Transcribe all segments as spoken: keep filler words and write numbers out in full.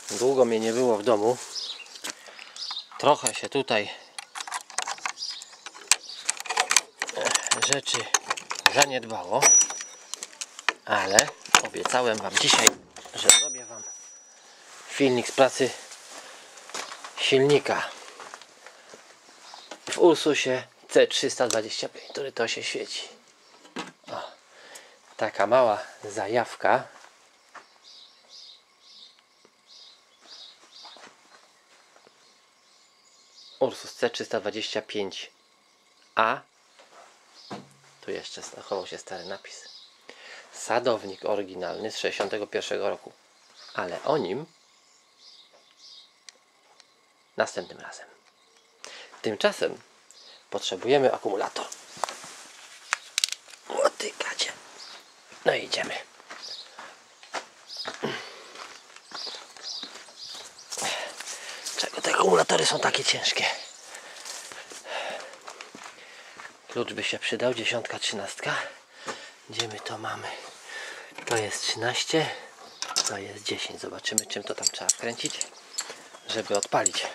Długo mnie nie było w domu. Trochę się tutaj rzeczy zaniedbało, ale obiecałem wam dzisiaj, że zrobię wam filmik z pracy silnika w Ursusie C trzysta dwadzieścia pięć, który to się świeci. O, taka mała zajawka. Ursus C trzysta dwadzieścia pięć A. Tu jeszcze zachował się stary napis. Sadownik oryginalny z sześćdziesiątego pierwszego roku. Ale o nim następnym razem. Tymczasem potrzebujemy akumulator. O ty gadzie. No i idziemy. Czego te akumulatory są takie ciężkie? Klucz by się przydał, dziesiątka, trzynastka. Gdzie my to mamy? To jest trzynaście, to jest dziesięć. Zobaczymy, czym to tam trzeba wkręcić, żeby odpalić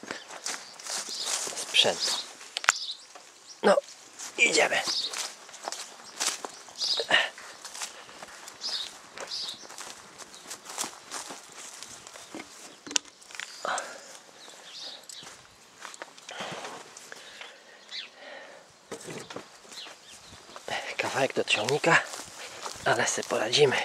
sprzęt. No, idziemy. Kawałek do ciągnika, ale sobie poradzimy.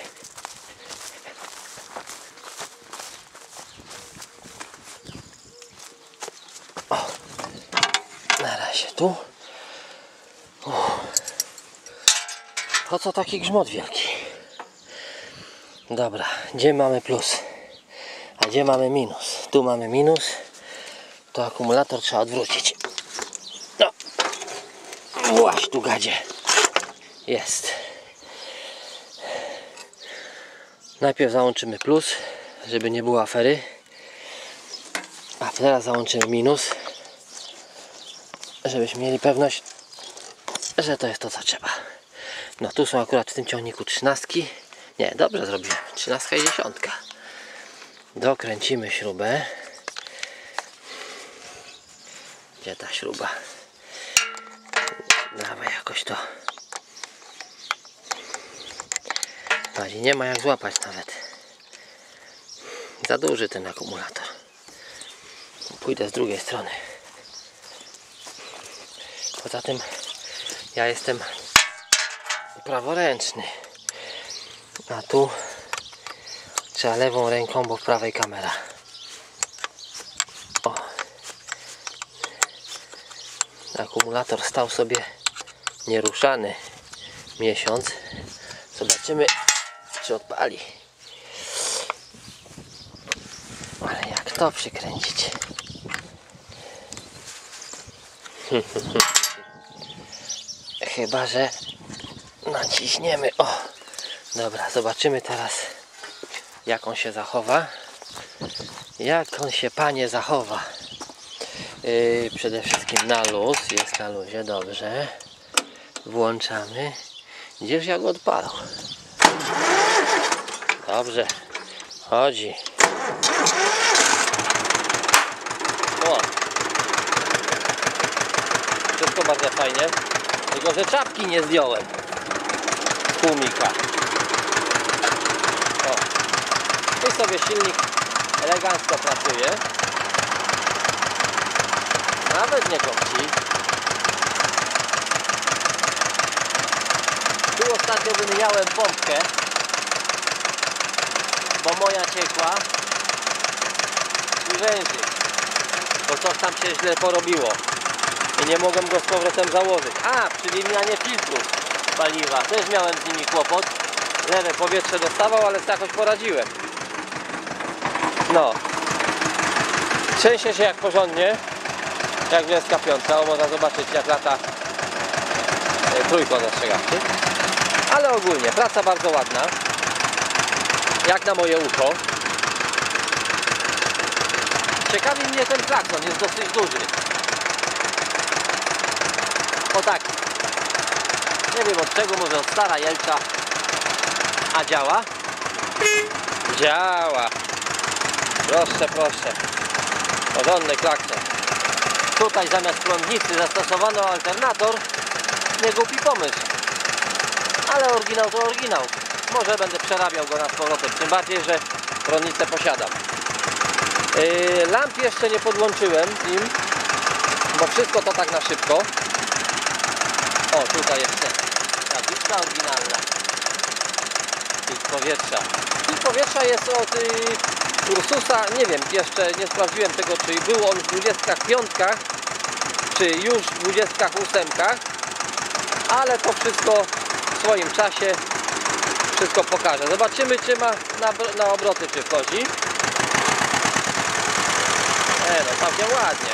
O, na razie tu. Uff. Po co taki grzmot wielki? Dobra, gdzie mamy plus? A gdzie mamy minus? Tu mamy minus. To akumulator trzeba odwrócić. No, właśnie tu gadzie. Jest. Najpierw załączymy plus, żeby nie było afery. A teraz załączymy minus, żebyśmy mieli pewność, że to jest to, co trzeba. No tu są akurat w tym ciągniku trzynastki. Nie, dobrze zrobiłem. Trzynastka i dziesiątka. Dokręcimy śrubę. Gdzie ta śruba? Dawaj jakoś to. Nie ma jak złapać nawet. Za duży ten akumulator. Pójdę z drugiej strony. Poza tym ja jestem praworęczny. A tu trzeba lewą ręką, bo w prawej kamera. O. Akumulator stał sobie nieruszany miesiąc. Zobaczymy, czy odpali. Ale jak to przykręcić? Chyba że naciśniemy. O, dobra, zobaczymy teraz, jak on się zachowa. Jak on się, panie, zachowa. Yy, przede wszystkim na luz. Jest na luzie, dobrze. Włączamy. Gdzież ja go odpalał? Dobrze, chodzi. O, wszystko bardzo fajnie. Tylko że czapki nie zdjąłem z tłumika. O, i sobie silnik elegancko pracuje. Nawet nie kopci. Tu ostatnio wymieniałem pompkę, bo moja ciekła i węży, bo coś tam się źle porobiło i nie mogłem go z powrotem założyć. A, przy wymianie filtrów paliwa też miałem z nimi kłopot. Lewe powietrze dostawał, ale jakoś poradziłem. No, trzęsie się jak porządnie, jak dwadzieścia pięć. O, można zobaczyć, jak lata e, trójkąt ostrzegawczy. Ale ogólnie praca bardzo ładna, jak na moje ucho. Ciekawi mnie ten klakson, jest dosyć duży. O tak. Nie wiem od czego, może od stara jelcza. A działa? Działa. Proszę, proszę. Porządny klakson. Tutaj zamiast prądnicy zastosowano alternator. Nie głupi pomysł. Ale oryginał to oryginał. Może będę przerabiał go na z powrotem. Tym bardziej, że prądnicę posiadam. Yy, lamp jeszcze nie podłączyłem im, bo wszystko to tak na szybko. O, tutaj jeszcze tabliczka oryginalna. Filtr powietrza. Filtr powietrza jest od y, Ursusa. Nie wiem, jeszcze nie sprawdziłem tego, czy był on w dwudziestkach piątkach, czy już w dwudziestkach ósemkach. Ale to wszystko w swoim czasie wszystko pokażę. Zobaczymy, czy ma na, na obroty, czy wchodzi. E, no całkiem ładnie.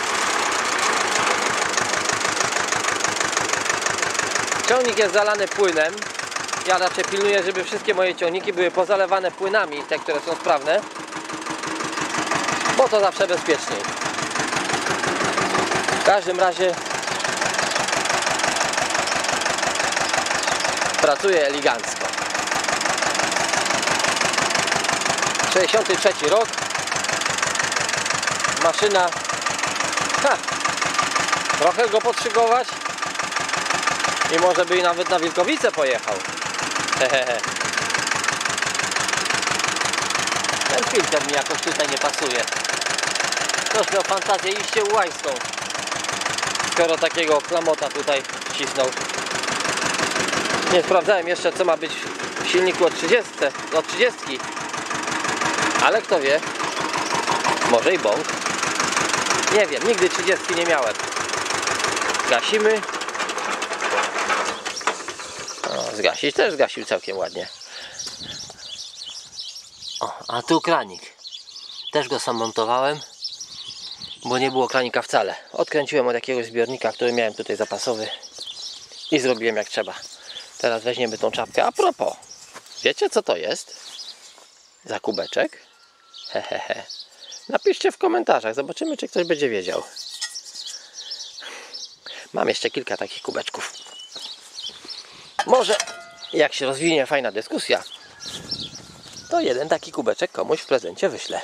Ciągnik jest zalany płynem. Ja raczej pilnuję, żeby wszystkie moje ciągniki były pozalewane płynami, te, które są sprawne, bo to zawsze bezpieczniej. W każdym razie pracuje elegancko. sześćdziesiąty trzeci rok. Maszyna, ha, trochę go podszygować i może by nawet na Wilkowice pojechał. Hehehe. Ten filtr mi jakoś tutaj nie pasuje. Ktoś miał fantazję iście ułajską, skoro takiego klamota tutaj wcisnął. Nie sprawdzałem jeszcze, co ma być w silniku od trzydziestki, od trzydziestki. Ale kto wie, może i bąk. Nie wiem, nigdy trzydziestki nie miałem. Gasimy. O, zgasić też zgasił całkiem ładnie. O, a tu kranik. Też go sam montowałem, bo nie było kranika wcale. Odkręciłem od jakiegoś zbiornika, który miałem tutaj zapasowy i zrobiłem jak trzeba. Teraz weźmiemy tą czapkę. A propos, wiecie co to jest za kubeczek? Hehehe. Napiszcie w komentarzach, zobaczymy, czy ktoś będzie wiedział. Mam jeszcze kilka takich kubeczków. Może jak się rozwinie fajna dyskusja, to jeden taki kubeczek komuś w prezencie wyślę.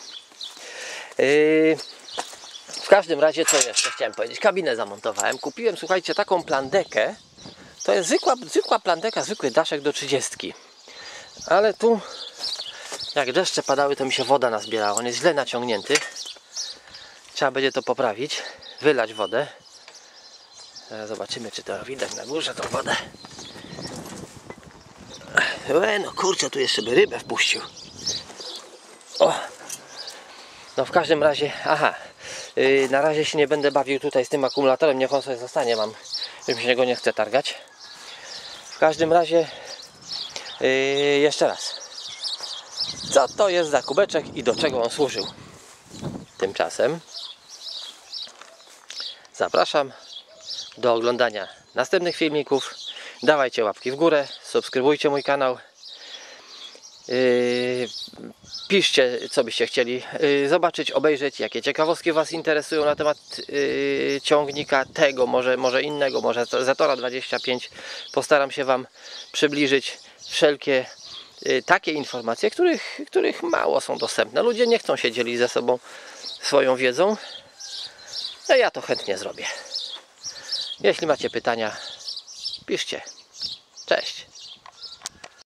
Yy, w każdym razie, co jeszcze chciałem powiedzieć? Kabinę zamontowałem. Kupiłem, słuchajcie, taką plandekę. To jest zwykła, zwykła plandeka, zwykły daszek do trzydziestki. Ale tu, jak deszcze padały, to mi się woda nazbierała. On jest źle naciągnięty. Trzeba będzie to poprawić. Wylać wodę. Zaraz zobaczymy, czy to widać na górze tą wodę. E, no kurczę, tu jeszcze by rybę wpuścił. O! No w każdym razie, aha. Yy, na razie się nie będę bawił tutaj z tym akumulatorem. Niech on sobie zostanie. Mam, już się go nie chcę targać. W każdym razie yy, jeszcze raz. Co to jest za kubeczek i do czego on służył? Tymczasem zapraszam do oglądania następnych filmików. Dawajcie łapki w górę, subskrybujcie mój kanał. Yy, piszcie, co byście chcieli yy, zobaczyć, obejrzeć, jakie ciekawostki Was interesują na temat yy, ciągnika tego, może, może innego, może Zetora dwadzieścia pięć. Postaram się Wam przybliżyć wszelkie yy, takie informacje, których, których mało są dostępne. Ludzie nie chcą się dzielić ze sobą swoją wiedzą. No ja to chętnie zrobię. Jeśli macie pytania, piszcie. Cześć.